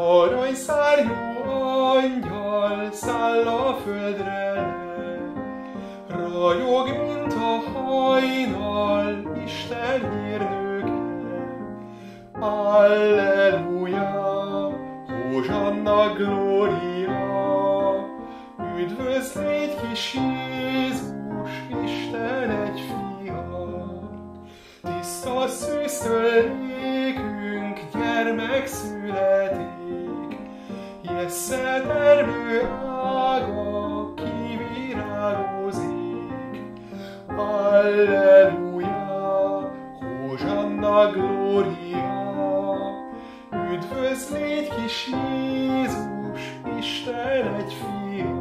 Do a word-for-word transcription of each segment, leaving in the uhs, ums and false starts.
Aranyszárnyú angyal száll a földre le, ragyog, mint a hajnal, Isten hírnöke. Alleluja, Hózsanna, Glória, üdvözl légy kis Jézus, Isten egy fiat. Tiszta szűztől nékünk gyermek születik, Jessze termő ága kivirágozik. Alleluja, Hózsanna, Glória, üdvözl légy kis Jézus, Isten egy fiat.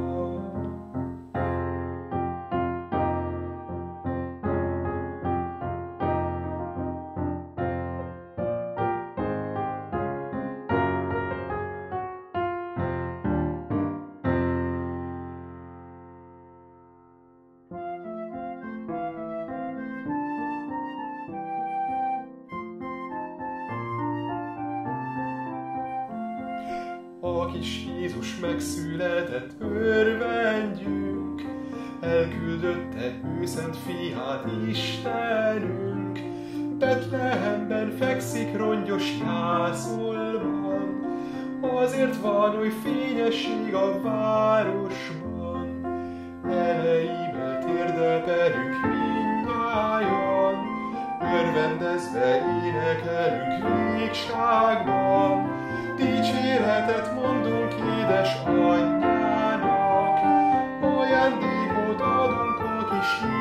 A kis Jézus megszületett, örvendjünk, elküldötte ő szent fiát Istenünk. Betlehemben fekszik rongyos jászolban, azért van oly fényesség a városban. Elejével térdeltelünk mindnyájan, örvendezve énekelünk végságban. Dicséretet mondunk édes anyjának, ajándékot adunk a kis